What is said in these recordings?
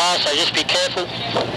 car, so just be careful.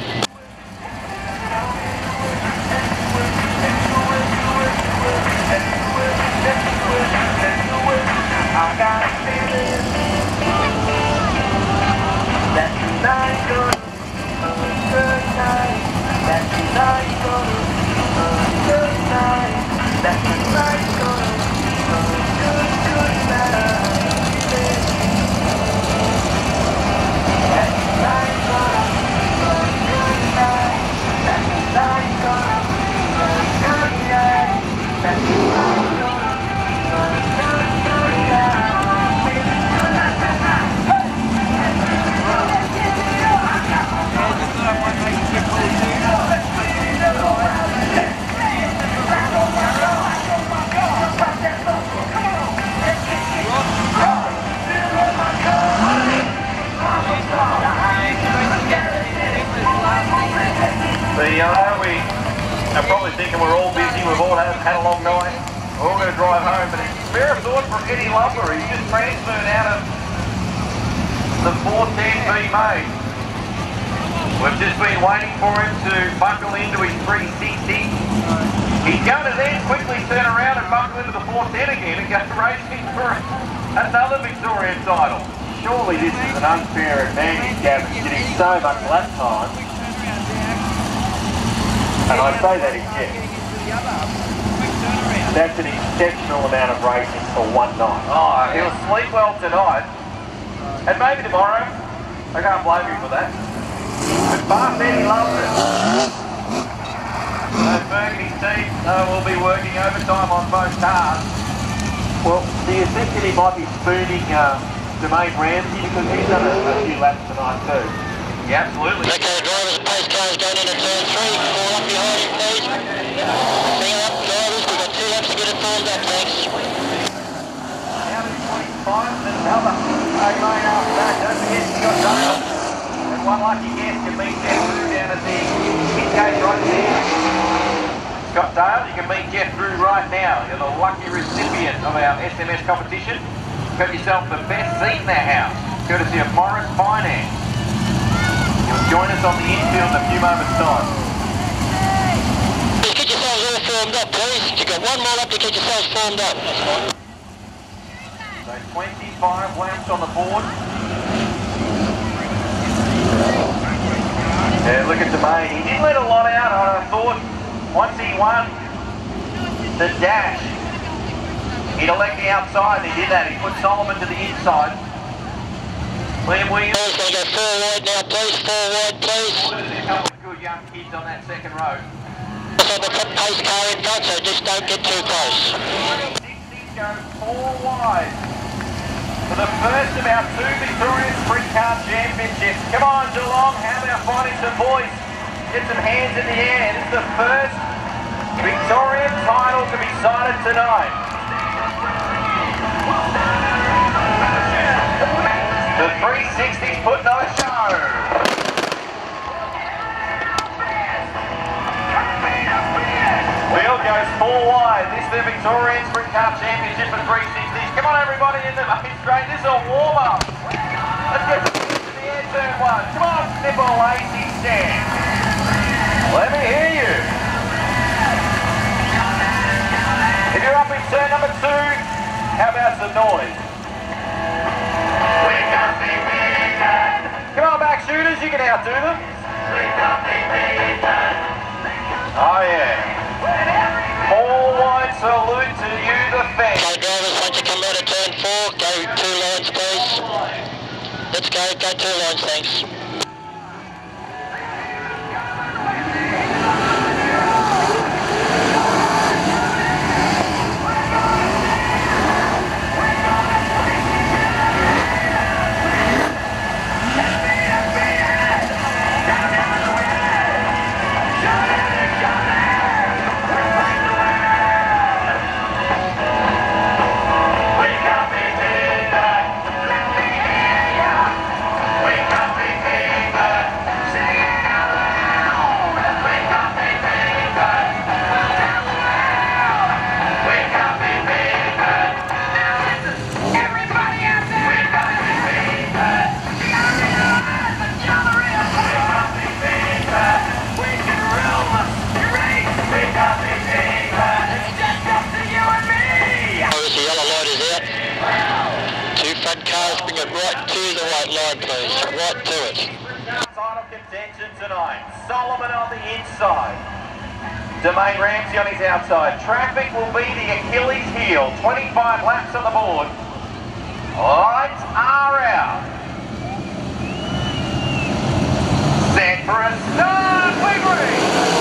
I know we are probably thinking we're all busy, we've all had a long night, we're all going to drive home, but it's fair of thought for Eddie Lumber. He's just transferred out of the 410B main. We've just been waiting for him to buckle into his 360. He's going to then quickly turn around and buckle into the 410 again and go racing for another Victorian title. Surely this is an unfair advantage, Gavin, getting so much lap time. And I say that in jest. That's an exceptional amount of racing for one night. Oh, he'll sleep well tonight. And maybe tomorrow. I can't blame him for that. But Fast Eddie loves it. So Burgundy's team will be working overtime on both cars. Well, do you think that he might be spooning Jermaine Ramsey because he's done a few laps tonight too? Yeah, absolutely. Okay, drivers, the pace car is going into turn 3. Fall up behind him, please. Bring up, drivers. We've got 2 laps to get it formed up, thanks. Down to 25, and another A-lane after that. Don't forget you've got Dale. And one lucky guest can meet Jeff Drew down at the gate right there. Scott Dale, you can meet Jeff Drew right now. You're the lucky recipient of our SMS competition. Got yourself the best seat in the house, courtesy of Morris Finance. You'll join us on the infield in a few moments' time. Just get yourselves all formed up, please. You've got one more lap to get yourselves formed up. So 25 laps on the board. Yeah, look at Jermaine. He didn't let a lot out, I thought. Once he won the dash, he'd elect the outside, and he did that. He put Solomon to the inside. Liam Williams. Going to go 4 wide now, please. 4 wide, please. There's a couple of good young kids on that second row. Also, the pace car in front, so just don't get too close. 60 go 4 wide for the first of our 2 Victorian Sprint Car Championships. Come on, Geelong, how about finding some voice? Get some hands in the air. This is the first Victorian title to be signed tonight. The 360's putting on a show. Wheel goes 4 wide. This is the Victorian Sprint Car Championship for 360s. Come on, everybody in the main straight. This is a warm-up. Let's get to the air turn 1. Come on, Nipper Lacey stand. Let me hear you. If you're up in turn number 2, how about some noise? Come on, back shooters, you can outdo them. Oh yeah. 4 wide salute to you, the fans. Okay, drivers, once you come out of turn 4, go 2 lines, please. Let's go 2 lines, thanks. cars bring it right to the white line, please. Right to it. Title contention tonight. Solomon on the inside. Domain Ramsey on his outside. Traffic will be the Achilles heel. 25 laps on the board. Lights are out. Set for a start. We're ready.